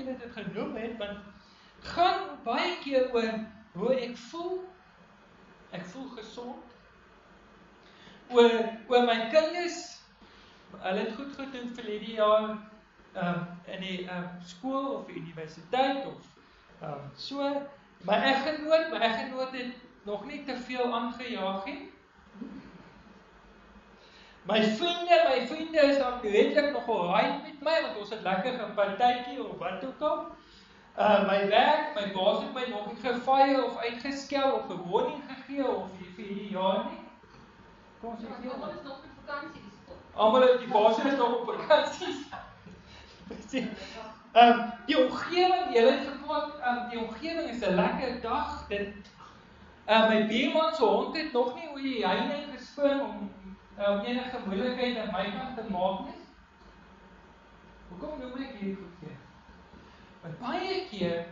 julle dit genoem het, want gaan baie keer oor hoe ek voel. Ek voel gesond. Oor my kinders, hulle het goed gedoen vir die jaar in die skool of die universiteit of so. My eggenoot het nog nie te veel aangejaag nie. My vriende is dan redelik nogal right met my, want ons het lekker gepartytjie of wat ook al. My werk, my baas het my nog nie gefire of uitgeskel of 'n warning gegee of vir die jaar nie. Kom ons sê almal is nog op vakansie. Almal, die baas is nog op vakansie. Die omgewing, julle het gepraat, die omgewing is 'n lekker dag. My buurman se hond het nog nie oor die heining gespring om enige moeilikheid aan my kant te maak nie. Hoekom noem ek hier goed vir? Want baie keer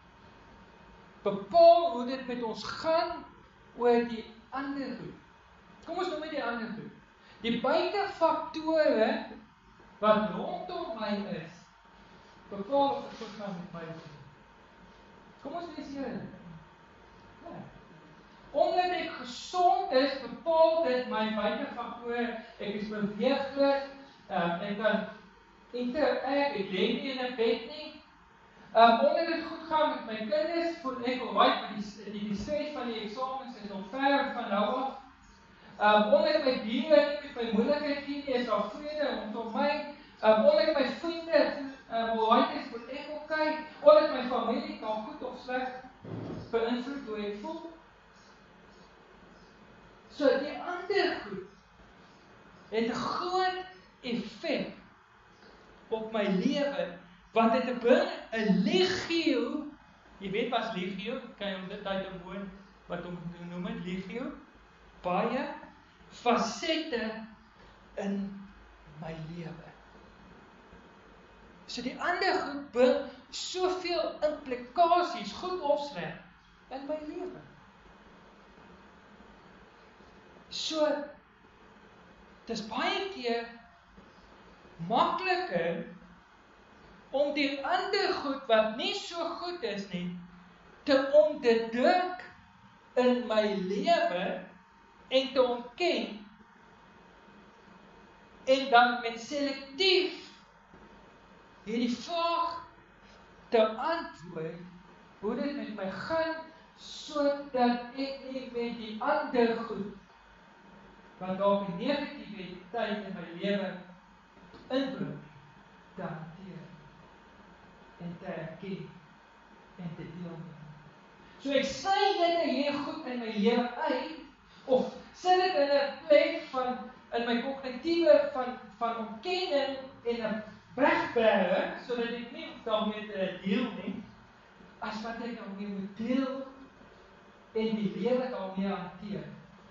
bepaal hoe dit met ons gaan oor die ander goed. Kom ons noem dit die ander goed. Die buitefaktore wat rondom my is, bepaal of dit goed gaan met my. Kom ons lees hier. Omdat ek gesond is, bepaal dit my buitefaktore. Ek is beweeglik, ek kan interact, ek lê nie in 'n bed nie. Omdat dit goed gaan met my kinders, voel ek alright, want die stres van die eksamens is nog ver van nou af. Omdat my diere nie met my moeilikheid nie, is daar vrede rondom my. Omdat my vriende alright is, voel ek okay. Omdat my familie kan goed of sleg beïnvloed hoe ek voel. So die ander goed het 'n groot effek op my lewe, want dit bring 'n legio, jy weet wat is legio, kan jy dit uit 'n woord wat hom noem het, legio, baie fasette in my lewe. So die ander goed bring soveel implikasies, goed of sleg, in my lewe. So, dit is baie keer makliker om die ander goed wat nie so goed is nie, te onderdruk in my lewe en te ontken, en dan met selektief hierdie vraag te antwoord, hoe dit met my gaan, sodat ek nie met die ander goed wat dalk die negativiteit in my lewe inbring, te hanteer en te erken en te deel met. So ek sny dit hier goed in my lewe uit, of sit dit in 'n plek in my kognitiewe van ontkenning en 'n wegberg, sodat ek nie daarmee te deel nie, as wat ek daarmee moet deel en die lewe daarmee hanteer.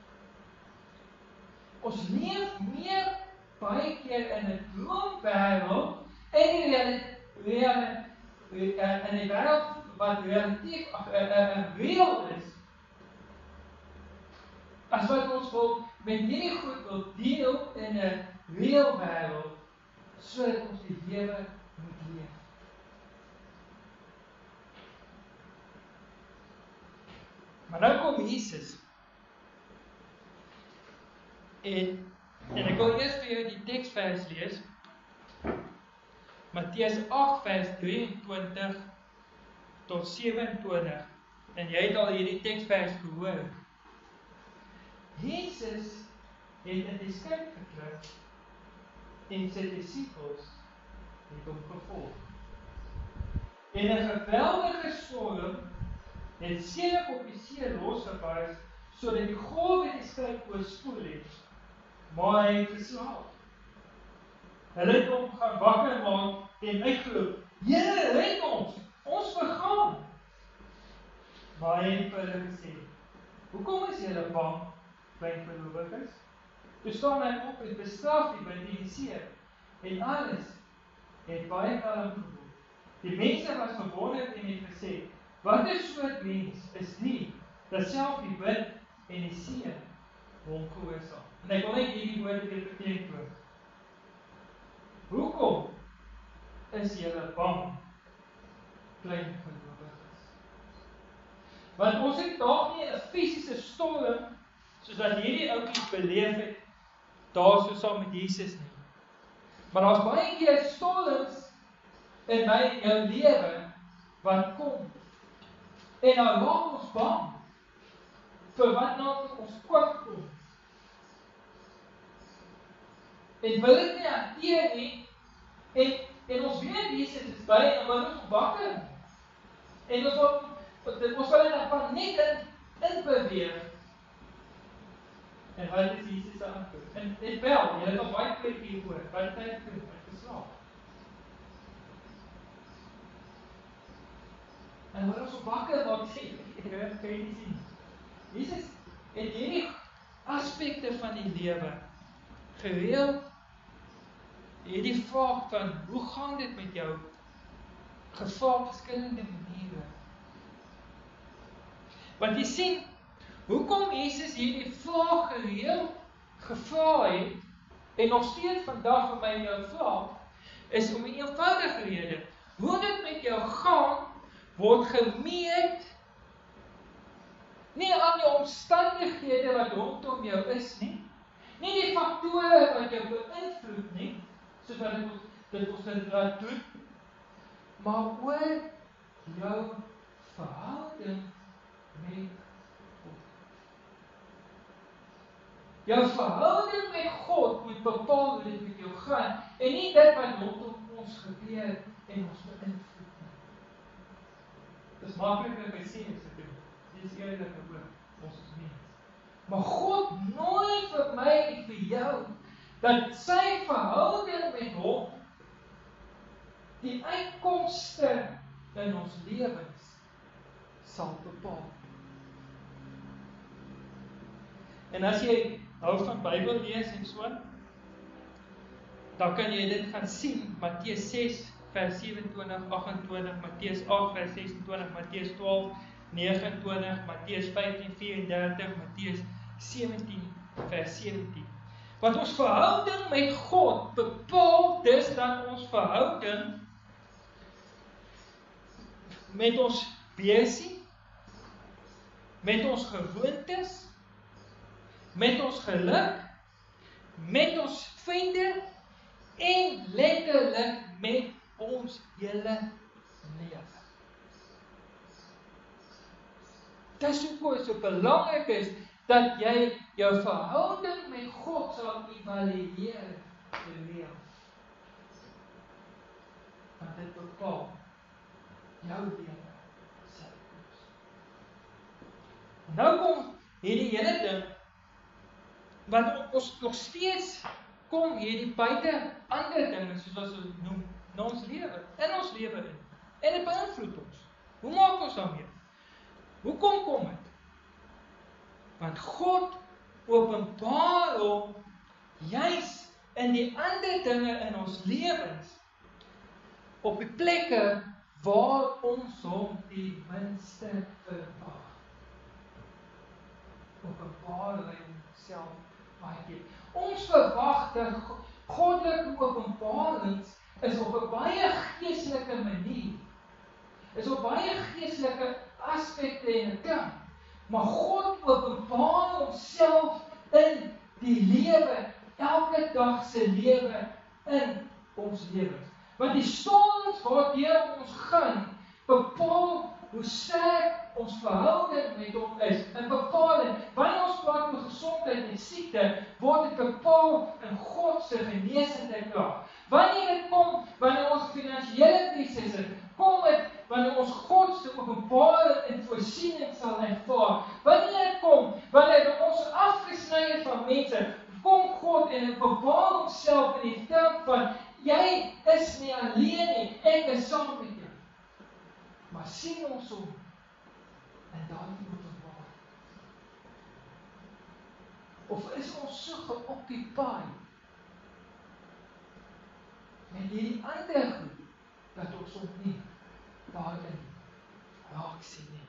Ons leef meer baie keer in 'n droomwêreld en in die wêreld wat relatief reël is, as wat ons wil met hierdie goed wil deel in 'n reël wêreld, sodat ons die lewe moet leef. Maar nou kom Jesus. En ek wil eers vir jou die teksvers lees. Matteus 8 vers 23 tot 27. En jy het al hierdie teksvers gehoor. Jesus het in die skip geklim en sy disippels het hom gevolg. En 'n geweldige storm het 7 op die see losgebars, sodat die golwe die skip oorspoel het. Maar hy het geslaap. Hulle het hom gaan wakker maak en uitgeroep: "Here, red ons! Ons vergaan!" Maar hy het vir hulle gesê: "Hoekom is julle bang, klein gelowiges?" Toe staan hy op en bestraf die wind en die see, en alles het baie kalm geword. Die mense was verwonderd en het gesê: "Wat 'n soort mens is die, dat self die wind en die see hom gehoorsaam?" En ek wil net hierdie woorde weer beklemtoon. Hoekom is julle bang, klein gelowiges. Want ons het dalk nie 'n fisiese storm, soos wat hierdie ouetjies beleef het, daar so saam met Jesus nie. Maar daar's baie keer storms in my en jou lewe wat kom. En dan raak ons bang vir wat nou ons kwart kom. En wil dit nie hanteer nie, en ons weet Jesus is by, en wil ons wakker. En ons wil in 'n paniek in beweeg. En wat is Jesus se antwoord? En wel, jy het al baie keer hieroor, wat tyd doen, ek geslaap. En wil ons wakker maak, sê, kan jy nie sien. Jesus het hierdie aspekte van die lewe gereeld, hierdie vraag van, hoe gaan dit met jou, gevra op verskillende maniere. Want jy sien, hoekom Jesus hierdie vraag gereeld gevra het, en nog steeds vandag vir my en jou vra, is om 'n eenvoudige rede. Hoe dit met jou gaan, word gemeet, nie aan die omstandighede wat rondom jou is nie, nie die faktore wat jou beïnvloed nie, soos wat dit ons laat doen, maar oor jou verhouding met God. Jou verhouding met God moet bepaal hoe dit met jou gaan, en nie dit wat rondom ons gebeur en ons beïnvloed nie. Dit is makliker gesê as dit doen. Dit is eerlik oor ons as mens. Maar God nooi vir my en vir jou, dat sy verhouding met hom, die uitkomste in ons lewens, sal bepaal. En as jy hou van Bybel lees en so, dan kan jy dit gaan sien, Matteus 6 vers 27, 28, Matteus 8 vers 26, Matteus 12, 29, Matteus 15, 34, Matteus 17 vers 17. Want ons verhouding met God bepaal dus dan ons verhouding met ons besie, met ons gewoontes, met ons geluk, met ons vriende en letterlik met ons hele lewe. Dis hoekom dit so belangrik is dat jy jou verhouding met God sal evalueer gereeld. Want dit bepaal jou lewe se toekoms. Nou kom hierdie hele ding, want ons nog steeds kom hierdie buite ander dinge, soos ons noem, na ons lewe, in ons lewe in. En dit beïnvloed ons. Hoe maak ons daarmee? Hoekom kom dit? Want God openbaar hom juis in die ander dinge in ons lewens, op die plekke waar ons hom die minste verwag. Openbaar hy homself baie keer. Ons verwag dat goddelike openbarings is op 'n baie geestelike manier. Is op baie geestelike aspekte en 'n kant. Maar God openbaar homself in die lewe, elke dag se lewe in ons lewens. Want die storms waardeur ons gaan, bepaal hoe sterk ons verhouding met hom is. En bepaal, wanneer ons praat oor gesondheid en siekte, word dit bepaal in God se genesende krag. Wanneer dit kom, wanneer ons finansiële krisis het, kom dit wanneer ons God se openbaring en voorsiening sal ervaar. Wanneer dit kom, wanneer ons afgesny het van mense, kom God en openbaar homself in die term van, jy is nie alleen nie, ek is saam met jou. Maar sien ons hom en daardie openbaar. Of is ons so geoccupied met hierdie ander goed, dat ons hom nie daarin raak sien nie.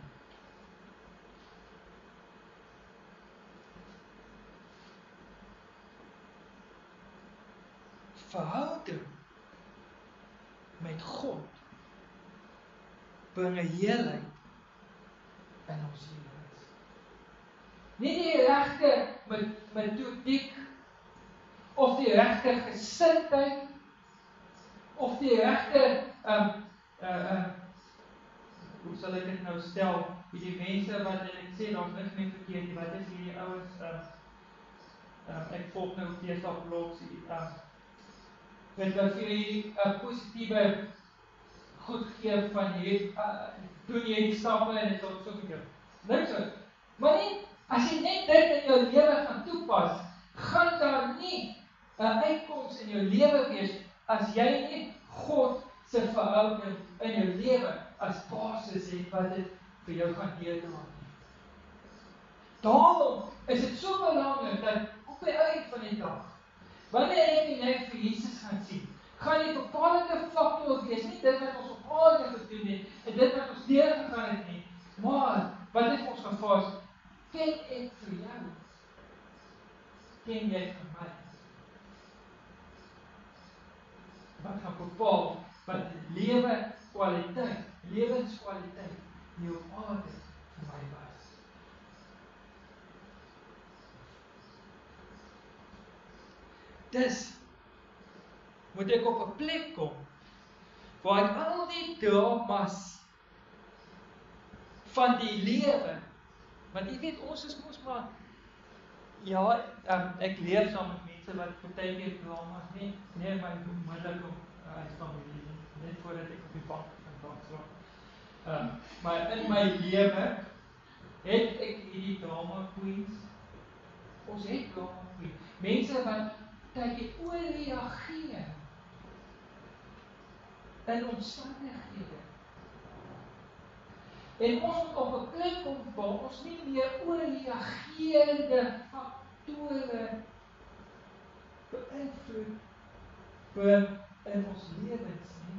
Verhouding met God bring 'n heelheid in ons lewens. Nie die regte metodiek, of die regte gesindheid, of die regte, hoe sal ek dit nou stel, die mense wat, en ek sê, daar's niks meer verkeerd nie, wat is hierdie ouens, ek volg nou deesdae blogs, wat vir jy positiewe goed gee van jy, doen jy die stappe en dit is so verkeerd. Niks so. Maar nie, as jy net dit in jou lewe gaan toepas, gaan daar nie 'n uitkoms in jou lewe wees, as jy nie God se verhouding in jou lewe as basis het wat dit vir jou gaan deurdra. Daarom is dit so belangrik dat op die einde van die dag, wanneer ek en jy vir Jesus gaan sien, gaan die bepalende faktor wees, nie dit wat ons op aarde gedoen het, en dit wat ons deurgegaan het nie, maar wat het ons gevra is, ken ek vir jou? Ken jy vir my? Wat gaan bepaal, wat lewenskwaliteit die op aarde vir my was. Dus, moet ek op 'n plek kom, waar ek al die dramas van die lewe, want jy weet, ons is mos maar, ja, ek leef saam met mense wat partykeer dramas, nie my onmiddellik uit familie, net voordat ek op die bank kan slaap. Maar in my lewe, het ek hierdie drama queens, ons het drama queens, mense wat tydjie oorreageer in omstandighede. En ons moet op 'n plek kom waar ons nie meer oorreagerende faktore beïnvloed in ons lewens nie.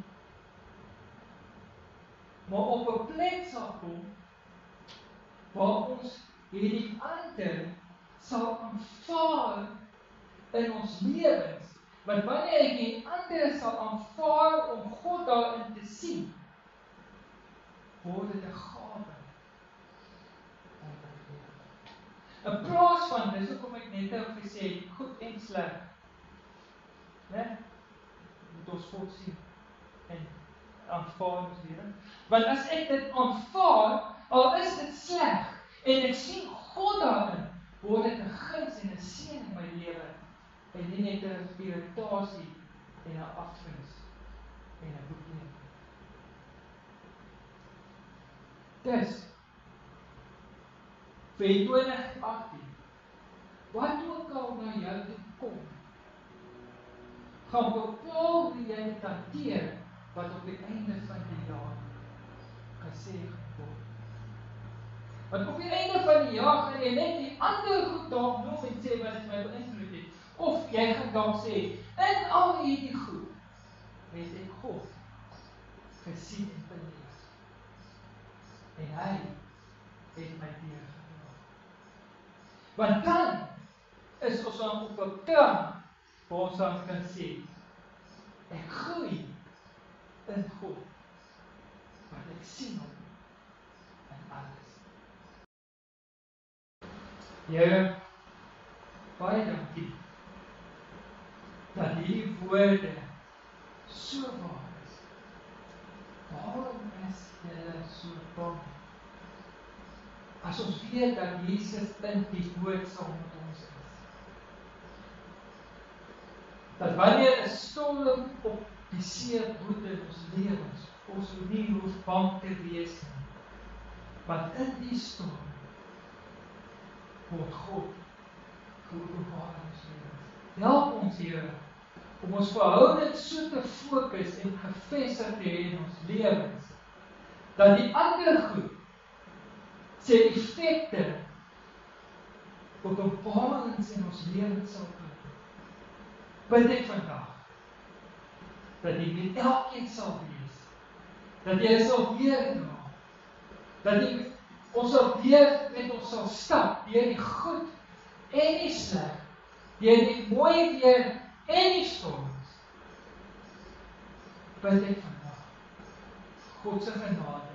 Maar op 'n plek sal kom waar ons hierdie ander sal aanvaar in ons lewens. Want wanneer ek die ander sal aanvaar om God daarin te sien, word dit 'n gawe in my lewe. In plaas van, dis hoekom ek net ook gesê het, goed en sleg, né? Moet ons God sien en aanvaar ons lewe. Want as ek dit aanvaar, al is dit sleg, en ek sien God daarin, word dit 'n guns en 'n seën in my lewe, en nie net 'n irritasie en 'n afguns en 'n probleem. Dus, vir 2018, wat ook al na jou toe kom, gaan bepaal hoe jy dit hanteer, wat op die einde van die jaar gesê word. Want op die einde van die jaar gaan jy net die ander goed dalk noem en sê wat dit my beïnvloed het. Of jy gaan dalk sê, in al hierdie goed, het ek God gesien en beleef. En hy het my deurgedra. Want dan is ons dan op 'n punt waar ons dan kan sê, ek groei in God, want ek sien hom in alles. Here, baie dankie dat hierdie woorde so waar is. Waarom is julle so bang? As ons weet dat Jesus in die dood saam met ons is. Dat wanneer 'n storm op die see woed in ons lewens, ons nie hoef bang te wees nie. Want in die storm word God geopenbaar in ons lewens. Help ons, Here, om ons verhouding so te fokus en gefestig te hê in ons lewens, dat die ander goed sy effekte openbarings in ons lewens sal bring. Bid ek vandag, dat jy met elkeen sal wees, dat jy sal deurdra, dat ons sal weer met ons sal stap, deur die goed en die sleg, deur die mooi weer en die storms. Bid ek vandag, God se genade